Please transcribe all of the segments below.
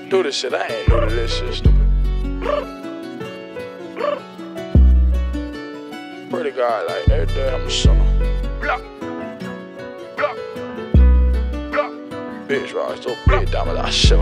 do this shit. I ain't new to this shit, stupid. Pretty guy, like every day I'm a summer. Bitch, right, so big, down with that shiver.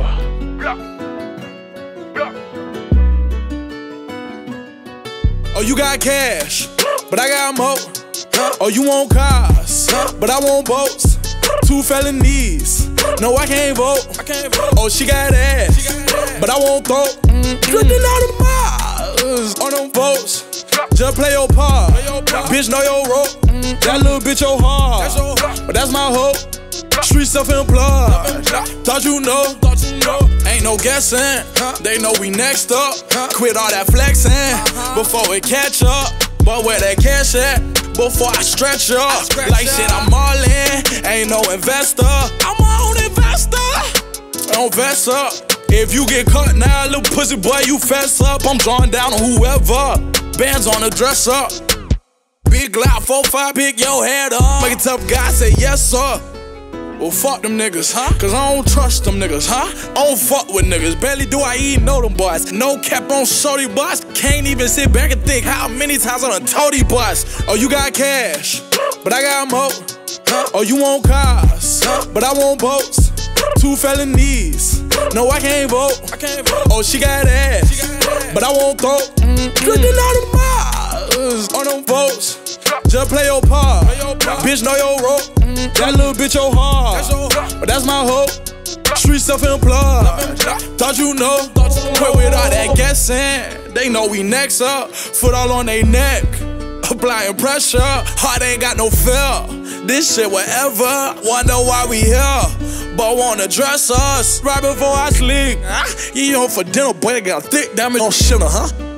Oh, you got cash, but I got more. Oh, you want cars, but I want boats. 2 felonies, no, I can't vote. Oh, she got ass, but I won't throat. Drinking all the miles on them votes. Just play your part, bitch, know your rope. That little bitch your heart, but that's my hope. Street self-employed, thought you know. Ain't no guessing, they know we next up. Quit all that flexing before it catch up. But where that cash at? Before I stretch up, like shit, I'm all in. Ain't no investor, I'm my own investor. Don't vest up. If you get caught now, little pussy boy, you fess up. I'm drawing down on whoever. Bands on the dress up. Big Glock 4-5, pick your head up. Make a tough guy say yes, sir. Well, fuck them niggas, cause I don't trust them niggas, I don't fuck with niggas. Barely do I even know them boys. No cap on shorty boys. Can't even sit back and think how many times I done told these boys. Oh, you got cash, but I got more. Oh, you want cars, but I want boats. 2 felonies, no, I can't vote. Oh, she got ass, but I won't throat. Drinking all the miles on them votes. Just play your part, bitch, know your rope. That little bitch your heart, but that's my hope. Street self-employed, thought you know. Quit with all that guessing, they know we next up. Foot all on they neck, applying pressure. Heart ain't got no fear. This shit whatever, wonder why we here. But wanna dress us right before I sleep. You home for dinner, boy, I got thick damage on shiver,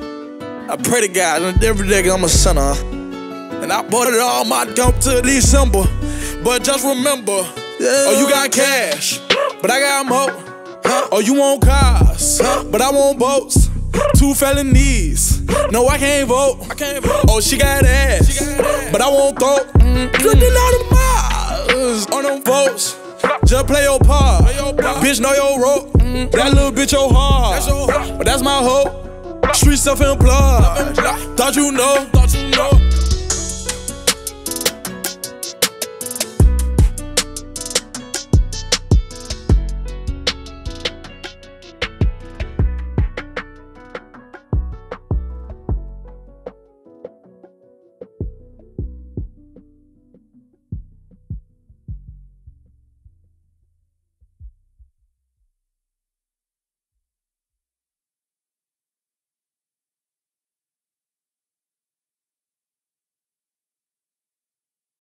I pray to God every day I'm a sinner. And I bought it all my dump till December. But just remember, oh, you got cash, but I got more. Oh, you want cars, but I want boats. 2 felonies, no, I can't vote. Oh, she got ass, but I won't throat. Drinking all the miles on them votes. Just play your part, bitch, know your rope. That little bitch your heart, but that's my hope. Street self-employed, thought you know.